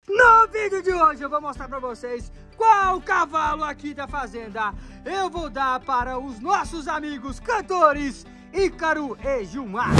No vídeo de hoje eu vou mostrar pra vocês qual cavalo aqui da fazenda eu vou dar para os nossos amigos cantores Ícaro e Gilmar.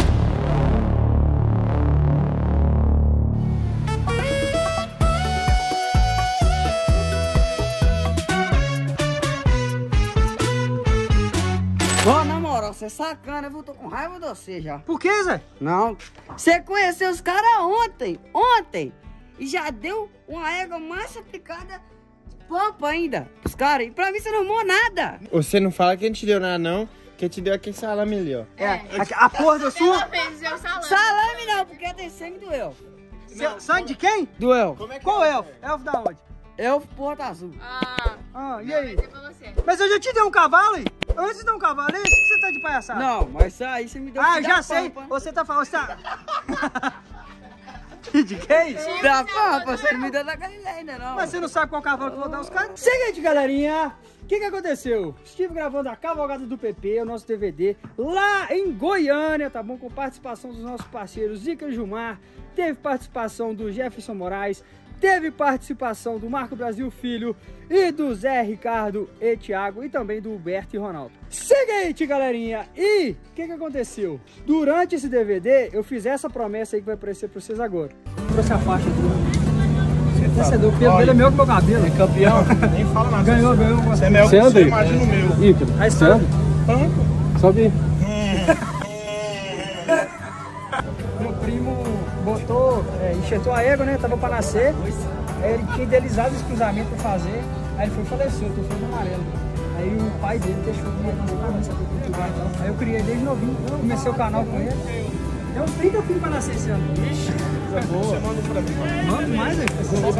Ó, na moral, você é sacana, eu tô com raiva de você já. Por que, Zé? Não, você conheceu os caras ontem, e já deu uma égua mais aplicada pampa ainda pros caras, e pra mim você não arrumou nada. Você não fala que a gente deu nada não, que a gente deu aquele salame ali, ó. A porra da sua? Salame não, porque tem sangue do elfo. Sangue de quem? Do elfo. Qual elfo? Elfo da onde? Elfo Porta Azul. Ah, e aí? Mas eu já te dei um cavalo aí. Antes de dar um cavalo, é isso que você tá de palhaçada? Não, mas aí você me deu Ah, já da sei. pampa. Você tá falando... Você tá... De quem? Da pampa, você não me deu da Galileia ainda não. Mas você não sabe qual cavalo que eu vou dar os caras? Seguinte, galerinha. O que aconteceu? Estive gravando a Cavalgada do PP, o nosso DVD, lá em Goiânia, tá bom? Com participação dos nossos parceiros Ícaro e Gilmar. Teve participação do Jefferson Moraes. Teve participação do Marco Brasil Filho e do Zé Ricardo e Thiago e também do Huberto e Ronaldo. Seguinte, galerinha, e o que aconteceu? Durante esse DVD, eu fiz essa promessa aí que vai aparecer pra vocês agora. Trouxe a faixa aqui. Vencedor, o pelo dele é meu com meu cabelo. É campeão? Nem fala nada. Ganhou. Você é meu, você imagina o meu. Ícaro. Aí você anda? Sobe. Meu primo botou, enxertou a égua, né? Tava pra nascer. Aí ele tinha idealizado esse cruzamento pra fazer. Aí ele foi e faleceu, tô falando amarelo. Aí o pai dele deixou de aí eu criei desde novinho, comecei o canal com ele. Deu uns 30 filhos pra nascer esse ano. Ixi, coisa boa. Você manda pra mim? Manda mais, velho.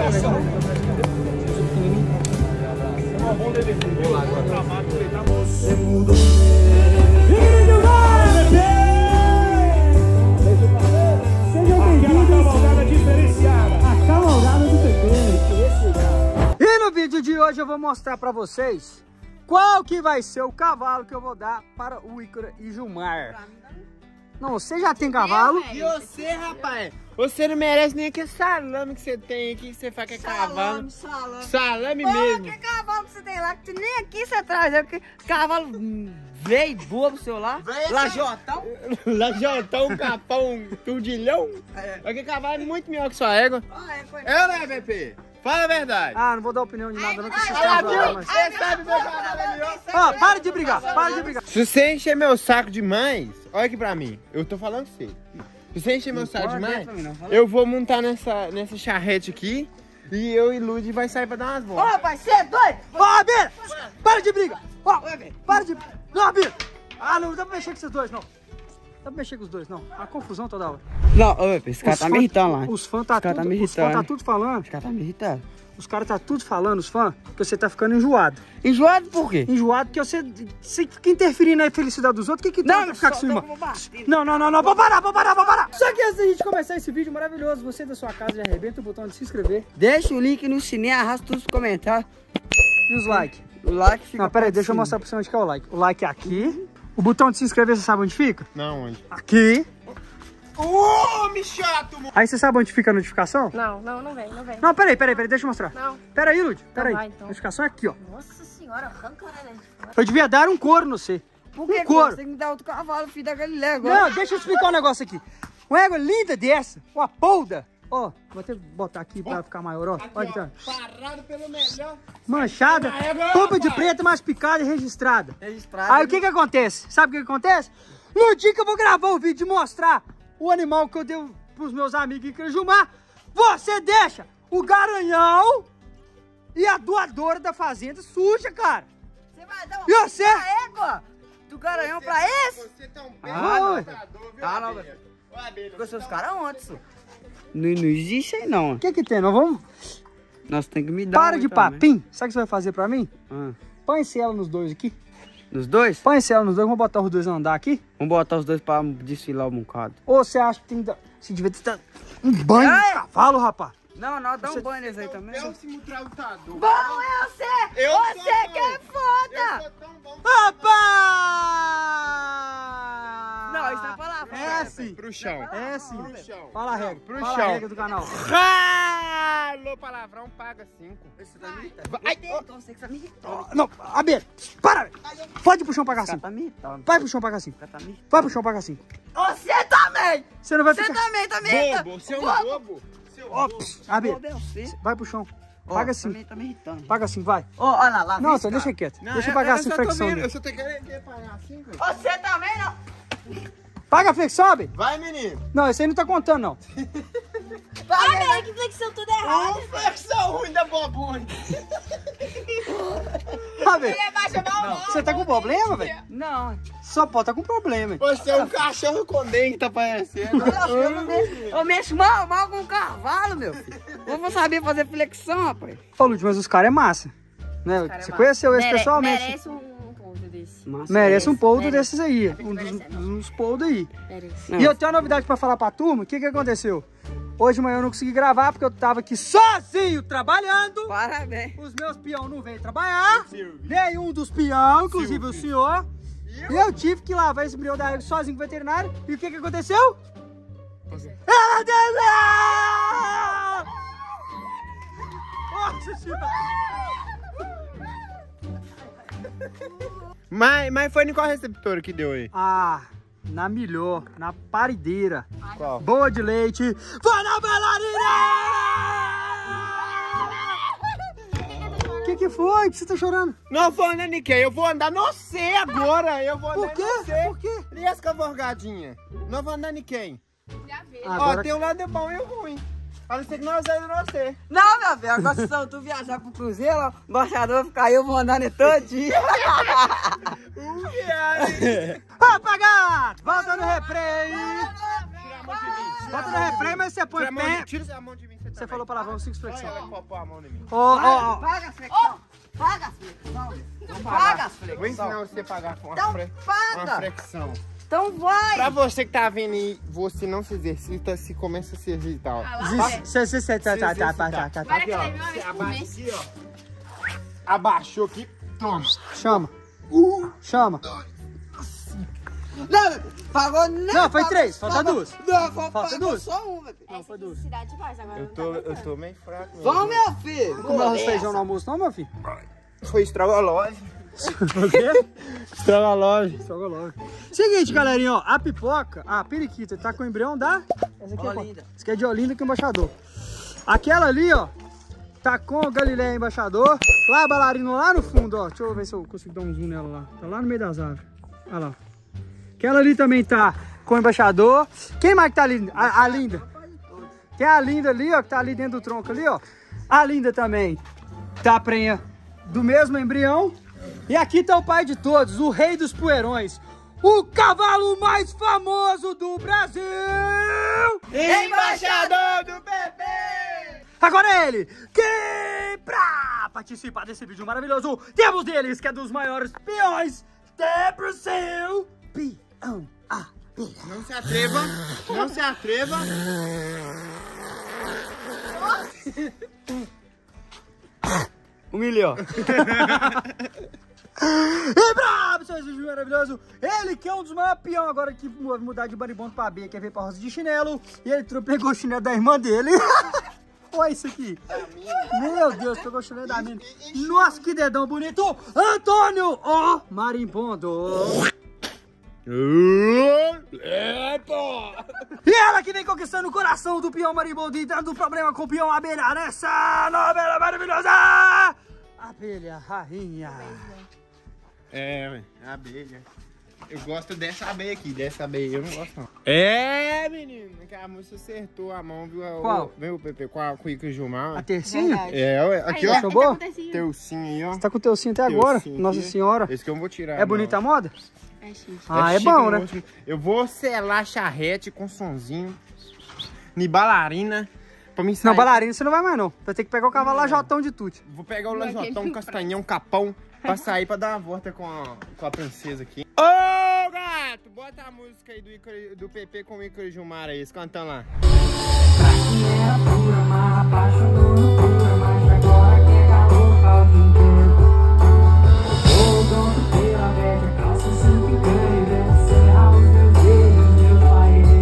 Você mudou. E no vídeo de hoje eu vou mostrar pra vocês qual que vai ser o cavalo que eu vou dar para o Ícaro e Gilmar. Não, você já tem cavalo? E você, rapaz? Você não merece nem aquele salame que você tem aqui, que você fala que é cavalo. Salame mesmo. Que cavalo que você tem lá, que nem aqui você traz. É que cavalo veio, boa pro seu lá. Lajotão. Lajotão, capão, turdilhão. Aquele cavalo é muito melhor que sua égua. É, né, VP? Fala a verdade. Ah, não vou dar opinião de nada, não. Você sabe meu cavalo é melhor. Ó, para de brigar, para de brigar. Se você encher meu saco demais, olha aqui pra mim. Eu tô falando com você. Se você encher meu saco demais, eu vou montar nessa charrete aqui e eu e Lud vai sair pra dar umas voltas. Ô, rapaz, você é doido? Ó, Abelha, para de briga. Ó, para de... Não, Abelha. Ah, não dá pra mexer com esses dois, não. Não dá pra mexer com os dois, não. A confusão toda hora. Não, esse cara tá me irritando lá. Os fãs tá tudo falando. Os caras tá me irritando. Os caras tá tudo falando, os fãs, que você tá ficando enjoado. Enjoado por quê? Enjoado porque você fica interferindo na felicidade dos outros. O que tem pra ficar com sua irmã? Não, vou parar. Só que antes da gente começar esse vídeo maravilhoso, você da sua casa já arrebenta o botão de se inscrever. Deixa o link no sininho, arrasta todos os comentários. E os likes? O like fica... Não, pera aí, deixa eu mostrar pra você onde que é o like. O like é aqui. O botão de se inscrever, você sabe onde fica? Não, onde? Aqui. Homem chato, mano. Aí você sabe onde fica a notificação? Não vem. Não, peraí, deixa eu mostrar. Não. Pera aí, Lud, pera aí. vai, então. A notificação é aqui, ó. Nossa senhora, arranca a orelha de fora. Eu devia dar um couro no você. Por que couro? você tem que me dar outro cavalo, filho da Galileia agora? Não, deixa eu explicar um negócio aqui. Uma égua linda dessa, uma polda. Ó, vou até botar aqui pra ficar maior, ó. Olha aqui, tá. Parado pelo melhor. Manchada, polpa de preto, mais picada e registrada. Registrado. Aí o que acontece? Sabe o que acontece? No dia que eu vou gravar o vídeo e mostrar o animal que eu dei pros meus amigos Ícaro e Gilmar, você deixa o garanhão e a doadora da fazenda suja, cara. Você vai dar E você? uma égua do garanhão pra esse? Você tá um Ah, não, velho. Ficou seus caras ontem, senhor. Não existe aí, não. O que tem? Nós vamos... Nós temos que me dar Para de papinho. Sabe o que você vai fazer pra mim? Põe-se ela nos dois aqui. Nos dois? Põe-se ela nos dois. Vamos botar os dois a andar aqui. Vamos botar os dois pra desfilar um bocado. Ou você acha que tem que dar... Você devia ter um banho de cavalo, rapaz. Não, dá um banho nesse aí também. Péssimo trauntador. Bom, eu sei! Você que é foda! Rapaz! Não, isso não é palavra. É assim. Pro chão. É assim. Pro chão. Fala a regra. Pro Fala a chão. regra do canal. Ralou palavrão, paga 5. Você tá me irritando. Vai. Você que tá me irritando. Não, Abelha, para! Pode ir pro chão pagar Você 5. tá me irritando. Vai pro chão pagar 5. Você tá me irritando. Vai pro chão pagar 5. Você também! Você não vai Você ficar... também tá me irritando. Bobo, você é um bobo. Seu Ó, bobo. Abelha, Bobo é você. vai pro chão. Ó, Paga 5. também tá me irritando. Paga 5, vai. Ó, olha lá. Nossa, deixa quieto. Não, Deixa eu pagar 5 só tô flexão. vendo, Abelha. eu só tô querendo pagar 5. Você também não. Paga a flexão, Abelha. Vai, menino. Não, esse aí não tá contando, não. Olha, que flexão tudo errado. Flexão ruim da bobona. Abelha, Ele abaixa meu ombro. você tá com problema, velho? Não. Só pode tá com problema, hein? Você é um cachorro com dente, tá parecendo. Eu mexo mal com o cavalo, meu filho. Eu vou saber fazer flexão, rapaz. Ô, Lúcio, mas os caras é massa. Né? Você conheceu eles pessoalmente? Merece um ponto desse. Massa. Merece um poldo merece. desses aí. Tá Um merecendo. dos poldos aí. Merece. Não. E eu tenho uma novidade pra falar pra turma. O que aconteceu? Hoje de manhã eu não consegui gravar porque eu tava aqui sozinho trabalhando. Parabéns. Os meus peão não veio trabalhar. Nenhum dos peão, inclusive o senhor. E eu tive que lavar esse embrião da água sozinho com o veterinário. E o que aconteceu? Ela desceu! Nossa senhora! Mas foi em qual receptor que deu aí? Ah, na melhor, na parideira. Qual? Boa de leite. Vai na bailarina! Que foi? Que você tá chorando? Não vou andar em quem? Eu vou andar no C agora. Eu vou andar Por quê? no C. Por quê? E as cavorgadinhas? Não vou andar em quem? Já vê. Agora... Ó, tem um lado bom e um ruim. A não ser que nós ainda não sei. Não, meu filho, agora se tu viajar pro Cruzeiro, ó, o embaixador ficar aí, eu vou andar nele todinho. Apagado! Volta no replay! Volta no replay, mas você põe pé. Tira a mão de mim. Você falou palavrão 5 Olha, flexão. ela vai pôr a mão em mim. Ó. Paga as flexão. Paga as flexão. Paga as Vou flexão. ensinar você a pagar com Então uma paga. flexão. Então vai. Pra você que tá vendo aí, você não se exercita, se começa a se exercitar, ó. Ah, lá, Tá. Vai Aqui, ó. naquele uma vez por Abaixa mês. aqui, ó. Abaixou aqui, toma. Chama. Chama. Não, pagou não. Não, foi 3, falta 2. Não, Falta pagou duas. só uma, velho. Essa necessidade faz, agora Eu não tô, tá eu aguentando. tô meio fraco. mesmo. Vamos, meu filho. Comeu arroz e feijão no almoço, não, meu filho? Foi estrogonofe. O quê? Estrogonofe. Estrogonofe. Seguinte, galerinha, ó. A pipoca, a periquita, tá com o embrião da... Essa aqui é qual? Olinda. Essa aqui é de Olinda com o embaixador. Aquela ali, ó, tá com o Galileia embaixador. Lá a bailarina lá no fundo, ó. Deixa eu ver se eu consigo dar um zoom nela lá. Tá lá no meio das árvores. Olha lá. Aquela ali também tá com o embaixador. Quem mais que tá ali? A Linda. Tem a Linda ali, ó, que tá ali dentro do tronco ali, ó. A Linda também tá prenha do mesmo embrião. E aqui tá o pai de todos, o rei dos poeirões. O cavalo mais famoso do Brasil! Embaixador do PP! Agora é ele, que pra participar desse vídeo maravilhoso, temos deles, que é dos maiores peões do Brasil. Peão Abelha. Não se atreva, não se atreva. Humilhou. E brabo, seu vídeo maravilhoso. Ele que é um dos maiores peões agora que vai mudar de maribondo pra B, quer ver pra roça de chinelo. E ele pegou o chinelo da irmã dele. Olha isso aqui. Meu Deus, pegou o chinelo da mina. Nossa, que dedão bonito. Antônio, ó, marimbondo. E ela que vem conquistando o coração do peão marimbondo e dando problema com o peão abelha nessa novela maravilhosa. Abelha rainha. É, abelha. Eu gosto dessa abelha aqui, dessa abelha eu não gosto não. É, menino, que a moça acertou a mão, viu? Qual? Viu o Pepe com o Ica Gilmar? A tercinha? Verdade. É, ué, aqui Aí, ó. Achou boa? Teu sim aí, ó. Você tá com o teu cinto até agora, Teu sim Nossa aqui. Senhora. Esse que eu não vou tirar. É bonita a moda? É chique. Ah, é chique bom, no né? último. Eu vou selar charrete com sonzinho. Ni bailarina. Pra me sair. Não, bailarina você não vai mais não. Vai ter que pegar o cavalo lajotão de tute. Vou pegar o Não, lajotão, aquele castanhão, capão, pra sair pra dar uma volta com a princesa aqui. Ô, gato! Bota a música aí do PP com o Ícaro Gilmar aí, eles cantando lá. Era pura, mas apaixonou loucura, mas agora quer galopa o dia inteiro. O dono pela velha calça, santo e ganho, deve encerrar os meus dedos, meu pai.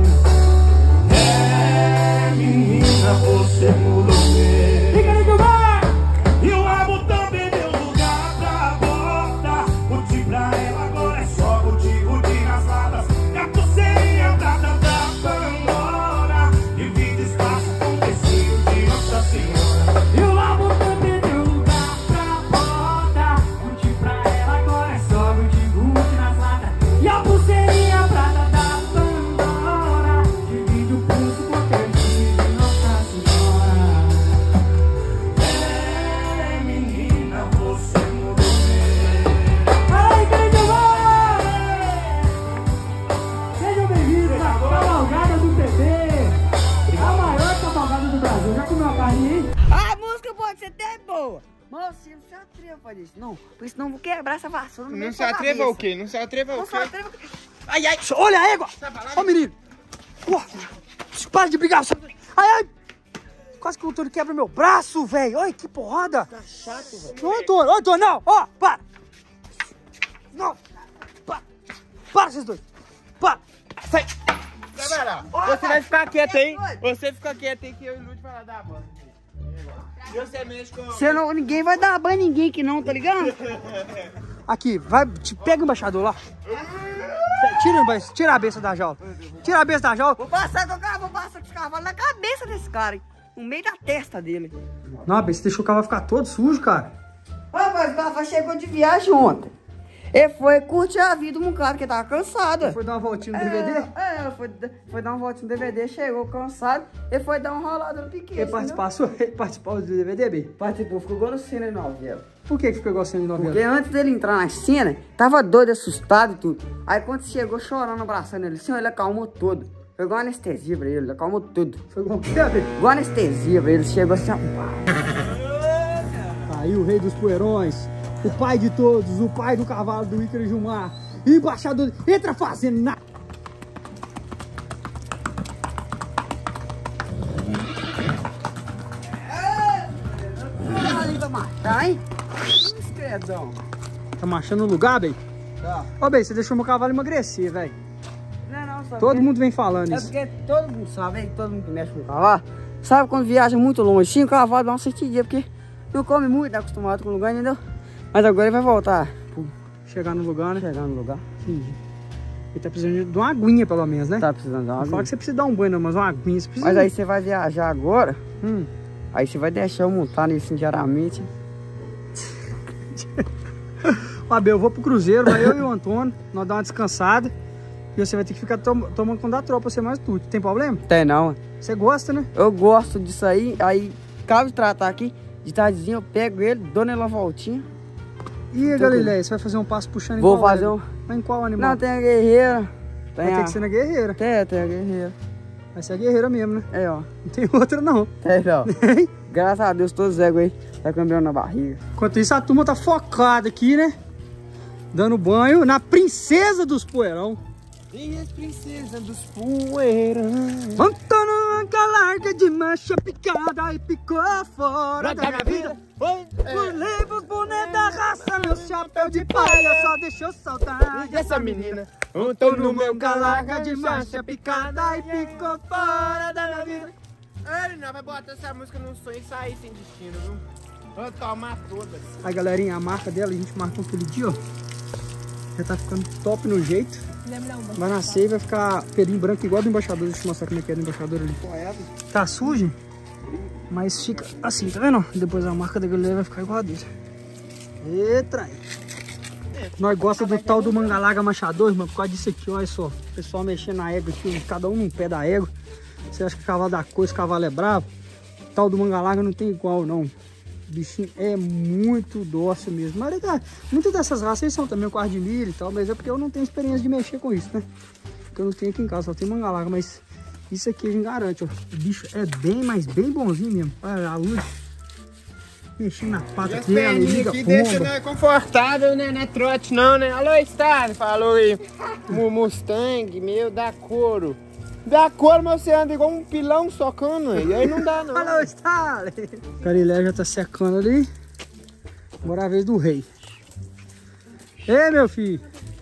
você até é boa. Mas você não se atreva a fazer isso, não. Porque senão eu vou quebrar essa vassoura no meio Não da se sua atreva cabeça. o quê? Não se atreva o Não se quê? atreva. Ai, ai, olha a égua. Ó, menino. Para de brigar. Ai, ai. Quase que o Antônio quebra meu braço, velho. Olha que porrada. Tá chato, velho. Ô, Antônio, não. Ó, para. Não. Para vocês dois. Para. Sai. Você vai ficar quieto aí. Você fica quieto aí que eu e o Lúcio vai lá dar a bola. Você mexe com... Você não, ninguém vai dar banho em ninguém aqui não, tá ligado? Aqui, vai, pega o embaixador lá. Tira a besta da jaula. Tira a besta da jaula. Vou passar com esse cavalo na cabeça desse cara, hein? No meio da testa dele. Não, besta, deixou o cavalo ficar todo sujo, cara. Rapaz, o cavalo chegou de viagem ontem. Ele foi curtir a vida de um cara que tava cansado. Foi dar uma voltinha no DVD? Foi dar uma voltinha no DVD, chegou cansado. Ele foi dar uma rolada no piquete. Ele participou do DVD, B? Participou, ficou igual no cena de novela. Por que ficou igual cena de novela? Porque antes dele entrar na cena, tava doido, assustado e tudo. Aí quando chegou chorando, abraçando ele assim, ele acalmou todo. Foi igual anestesia pra ele acalmou tudo. Foi igual o quê, B? Igual anestesia pra ele, chegou assim, ó. Aí o rei dos poeirões, o pai de todos, o pai do cavalo do Ícaro e Gilmar, embaixador, entra fazendo nada. Ali vai matar, hein? Escredão. Tá marchando no lugar, bem? Tá. Ô, bem, você deixou meu cavalo emagrecer, velho. Não, só Todo mundo vem falando É isso. porque todo mundo sabe, hein? Todo mundo que mexe com o cavalo. Sabe quando viaja muito longe, sim, o cavalo dá uma sentidinha, porque não come muito, tá acostumado com o lugar, entendeu? Mas agora ele vai voltar. Chegar no lugar, né? Chegar no lugar. Entendi. Ele tá precisando de uma aguinha, pelo menos, né? Tá precisando dar uma Não fala aguinha. que você precisa dar um banho, não, mas uma aguinha você precisa. Mas aí você vai viajar agora, Aí aí você vai deixar eu montar nisso diariamente. Ó, Bel, eu vou pro cruzeiro, vai eu e o Antônio, nós dar uma descansada. E você vai ter que ficar tomando conta da tropa, você mais tudo. Tem problema? Tem não. Você gosta, né? Eu gosto disso aí cabe tratar aqui, de tardezinha eu pego ele, dou nele uma voltinha. E a Galileia, você vai fazer um passo puxando em Vou qual fazer animal? Mas em qual animal? Não, tem a guerreira. Vai ter que ser na guerreira. Tem a guerreira. Vai ser a guerreira mesmo, né? É, ó. Não tem outra, não. Tem não. Graças a Deus, todos os egos aí tá cambiando na barriga. Enquanto isso, a turma tá focada aqui, né? Dando banho na princesa dos poeirão. E as princesas dos poeirões. Antônio larga de mancha picada e picou fora da minha vida. Pulei os bonés da raça, meu chapéu de palha só deixou saudade Essa menina, Tô no meu larga de mancha picada e picou fora da minha vida. Ele não vai botar essa música num sonho e sair sem destino, viu? Vou tomar todas. Aí, galerinha, a marca dela, a gente marcou aquele dia, ó. Já tá ficando top no jeito. Vai nascer e vai ficar pelinho branco igual do embaixador. Deixa eu mostrar como é que é do embaixador ali. Tá sujo, mas fica assim, tá vendo? Depois a marca da galera vai ficar igual a dele. Eita! Nós gostamos do tal do mangalaga machador, irmão, por causa disso aqui, olha só. O pessoal mexendo na égua aqui, cada um num pé da égua. Você acha que o cavalo dá coisa, o cavalo é bravo? O tal do mangalaga não tem igual, não. O bichinho é muito dócil mesmo. Mas legal, muitas dessas raças são também o quarto de milho e tal, mas é porque eu não tenho experiência de mexer com isso, né? Porque eu não tenho aqui em casa, só tem mangalaga, mas isso aqui a gente garante, ó. O bicho é bem, mas bem bonzinho mesmo. Olha a luz. Mexendo na pata dela, liga aqui deixa pomba. não é confortável, né? Não é trote não, né? Alô, Stalin, falou aí. Mustang, meu, dá couro. Dá couro, mas você anda igual um pilão socando, e aí não dá não. Alô, Stalin. O Carilé já tá secando ali. Agora é a vez do rei. Ei, meu filho.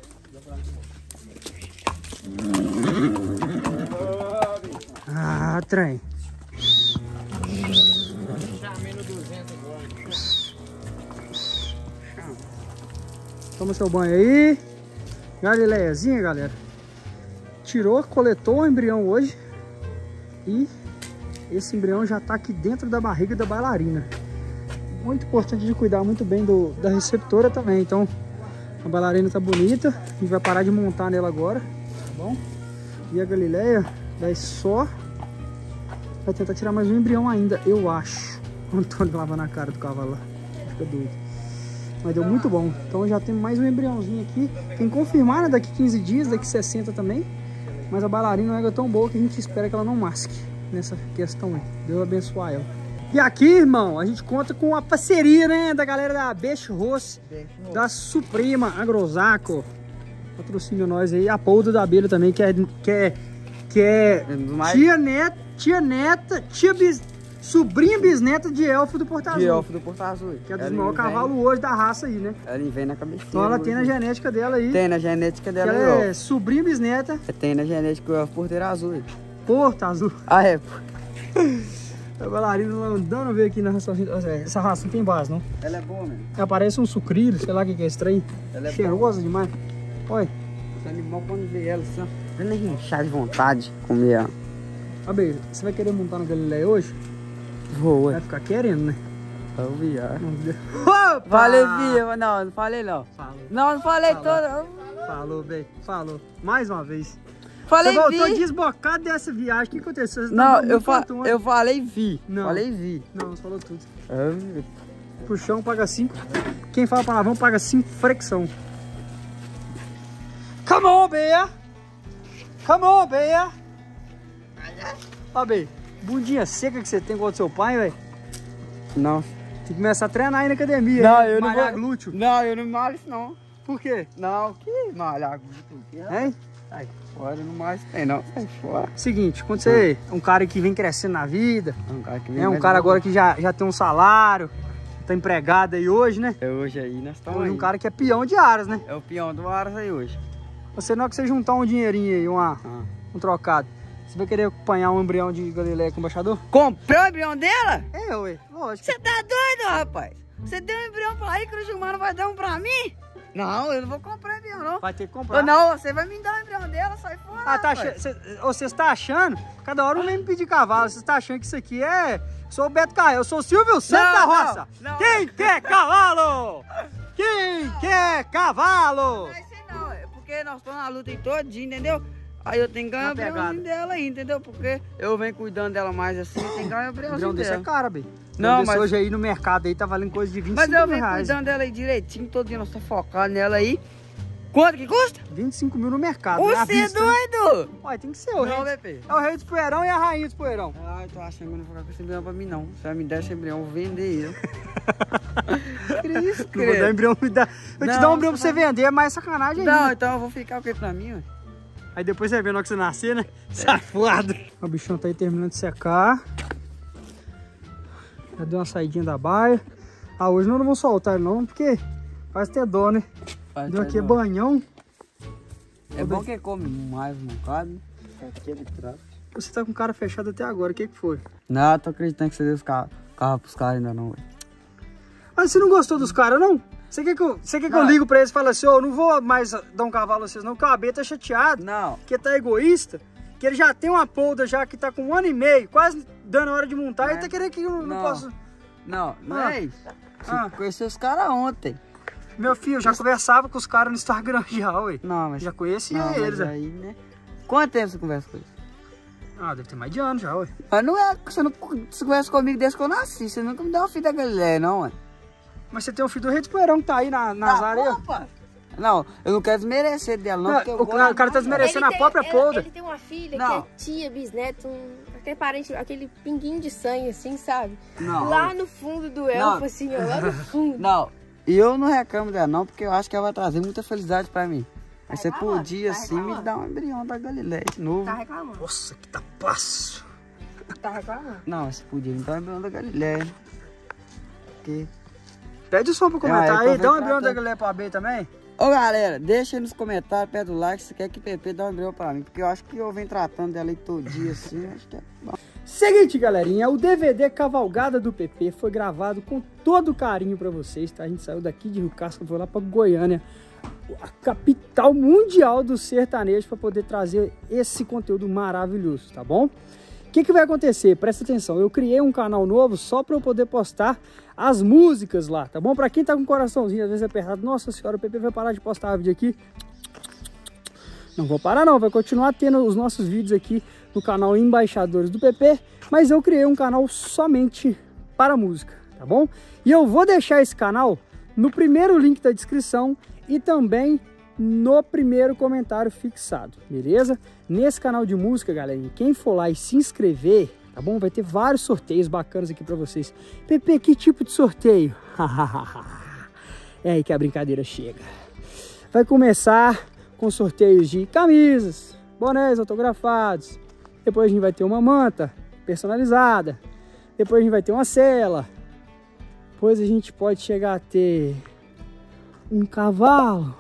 Ah, trem. Toma seu banho aí. Galileiazinha, galera. Tirou, coletou o embrião hoje. E esse embrião já tá aqui dentro da barriga da bailarina. Muito importante de cuidar muito bem da receptora também. Então, a bailarina tá bonita. A gente vai parar de montar nela agora, tá bom? E a Galileia daí só vai tentar tirar mais um embrião ainda, eu acho. O Antônio lavando a cara do cavalo lá. Fica doido. Mas deu muito bom. Então já tem mais um embriãozinho aqui. Tem que confirmar, né? Daqui 15 dias, daqui 60 também. Mas a bailarina é tão boa que a gente espera que ela não masque nessa questão aí. Deus abençoar ela. E aqui, irmão, a gente conta com a parceria, né, da galera da Best Roast, da Suprema Agrosaco. Patrocina nós aí, a Polda da Abelha também, que é sobrinha bisneta de Elfo do Porto Azul. De Elfo do Porto Azul. Que é dos maiores cavalos hoje da raça aí, né? Ela vem na cabeça. Então ela tem na genética dela aí. Tem na genética dela aí, ela é sobrinha bisneta. Tem na genética do Elfo Porteiro Azul. Porto Azul. Ah, é, pô. A bailarina andando ver aqui na raça. Essa raça não tem base, não. Ela é boa, mesmo. Ela parece um sucrilho, sei lá o que é estranho. Ela é cheirosa demais. Olha. Os animais quando vê ela assim, ó. Ela é inchar de vontade de comer ela. Abelha, você vai querer montar no Galileia hoje? Vou, vai ficar querendo, né? Eu vi, ó. Opa! Falei, Bia. Não falei não. Falou. Não falei toda. Falou, bem. Falou. Mais uma vez. Falei, você voltou vi. desbocado dessa viagem. O que aconteceu? Você não, eu falei vi. Não. Falei vi. Não, você falou tudo. Ah, Pro chão paga 5. Quem fala palavrão paga 5 flexão. Come on, Bea. Come on, Bea. Ó, Bea, bundinha seca que você tem contra seu pai, velho. não. Tem que começar a treinar aí na academia. Não, né? eu não malhar vou. glúteo. Não, eu não malho isso não. Por quê? Não, que malhar glúteo? Hein? Sai fora, não malho isso tem não. Sai fora. Seguinte, quando você é um cara que vem crescendo na vida, É um cara que vem é um mais cara novo. agora que já tem um salário, tá empregado aí hoje, né? É hoje aí, nós estamos Hoje aí. um cara que é peão de aras, né? É o peão do Aras aí hoje. Você não é que você juntar um dinheirinho aí, um trocado. Você vai querer acompanhar um embrião de Galileia com o embaixador? Comprou o embrião dela? É, ué, lógico. Você tá doido, rapaz? Você deu um embrião pra aí, Cruz Humano vai dar um pra mim? Não, eu não vou comprar embrião, não. Vai ter que comprar. Ou não, você vai me dar o embrião dela, sai fora. Ah, tá rapaz. você está achando? Cada hora um vem me pedir cavalo. Você está achando que isso aqui é... Sou o Beto Carreiro, eu sou o Silvio Santos da roça. não. Quem quer cavalo? Quem quer cavalo? Não é isso não, é porque nós estamos na luta em todinho, entendeu? Aí eu tenho que ganhar o embriãozinho dela aí, entendeu? Porque eu venho cuidando dela mais assim, eu tenho que ganhar o Embrião embriãozinho desse dela. é caro, bem. Não, mas... hoje aí no mercado aí tá valendo coisa de 25 Mas eu venho reais. cuidando dela aí direitinho, todo dia nós estamos focados nela aí. Quanto que custa? 25 mil no mercado, né? À Você é vista, né? doido? Ué, tem que ser o Não, rei. BP. É o rei dos poeirão e a rainha dos poeirão. Ah, eu tô achando que eu não vou ficar com esse embrião pra mim não. Você vai me dar esse embrião, eu vou vender ele. Cristo, Não vou dar embrião, eu te dou um embrião pra você vender, é mais sacanagem Não, ainda. então eu vou ficar o que pra mim, ué? Aí depois você vê na hora que você nascer, né? Safado. O bichão tá aí terminando de secar. Já deu uma saidinha da baia. Ah, hoje nós não vamos soltar ele não, porque faz até dó, né? Deu aqui banhão. É bom que come mais um bocado, né? Aquele trato. Você tá com o cara fechado até agora, o que que foi? Não, eu tô acreditando que você deu os carros pros caras ainda não, velho. Mas você não gostou dos caras, não? Você quer que eu ligo pra eles e fale assim, ô, não vou mais dar um cavalo a vocês não, porque o AB tá chateado. Não. Que tá egoísta, que ele já tem uma polda já que tá com 1 ano e meio, quase dando a hora de montar, e tá querendo que eu não possa... Não é isso. Você conheceu os caras ontem. Meu filho, eu já conversava com os caras no Instagram já, ué. Não, mas... Já conhecia não, eles, mas aí, né? Quanto tempo você conversa com eles? Ah, deve ter mais de ano já, ué. Mas não é, você conversa comigo desde que eu nasci, você nunca me deu uma filha da Galileia, não, ué. Mas você tem um filho do Rei dos Poeirão que tá aí nas areias. Opa! Não, eu não quero desmerecer dela, não, porque eu o cara tá desmerecendo a própria polda. Ele tem uma filha Não. que é tia, bisneto, aquele parente, aquele pinguinho de sangue, assim, sabe? Não. Lá no fundo do elfo, assim, ó, lá no fundo. Não, e eu não reclamo dela não, porque eu acho que ela vai trazer muita felicidade pra mim. Mas você podia, assim, me dar um embrião da Galileia de novo. Tá reclamando. Nossa, que tapaço. Tá reclamando. Não, você podia me dar um embrião da Galileia. Porque... Pede o som pra comentar eu tô aí, dá um vendo embrião pra da tá. galera pra B também. Ô galera, deixa aí nos comentários, perto do like, se quer que o PP dê um embrião pra mim. Porque eu acho que eu venho tratando dela aí todo dia, assim, acho que é bom. Seguinte, galerinha, o DVD Cavalgada do PP foi gravado com todo carinho pra vocês, tá? A gente saiu daqui de Rio Casca, foi lá pra Goiânia, a capital mundial do sertanejo, pra poder trazer esse conteúdo maravilhoso, tá bom? O que vai acontecer? Presta atenção, eu criei um canal novo só pra eu poder postar as músicas lá, tá bom? Pra quem tá com o coraçãozinho às vezes apertado, nossa senhora, o PP vai parar de postar vídeo aqui? Não vou parar não, vai continuar tendo os nossos vídeos aqui no canal Embaixadores do PP, mas eu criei um canal somente para música, tá bom? E eu vou deixar esse canal no primeiro link da descrição e também no primeiro comentário fixado, beleza? Nesse canal de música, galera, quem for lá e se inscrever, tá bom? Vai ter vários sorteios bacanas aqui pra vocês. Pepe, que tipo de sorteio? É aí que a brincadeira chega. Vai começar com sorteios de camisas, bonés autografados. Depois a gente vai ter uma manta personalizada. Depois a gente vai ter uma cela. Depois a gente pode chegar a ter um cavalo.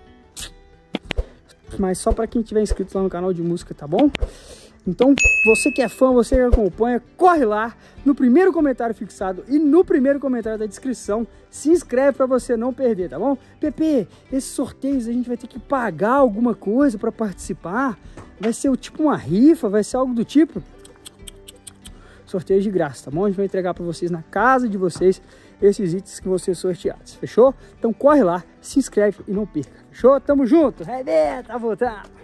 Mas só para quem tiver inscrito lá no canal de música, tá bom? Então, você que é fã, você que acompanha, corre lá no primeiro comentário fixado e no primeiro comentário da descrição. Se inscreve para você não perder, tá bom? Pepe, esses sorteios a gente vai ter que pagar alguma coisa para participar? Vai ser tipo uma rifa? Vai ser algo do tipo? Sorteio de graça, tá bom? A gente vai entregar para vocês na casa de vocês esses itens que vão ser sorteados, fechou? Então corre lá, se inscreve e não perca, fechou? Tamo junto, Rebeca, tá voltando!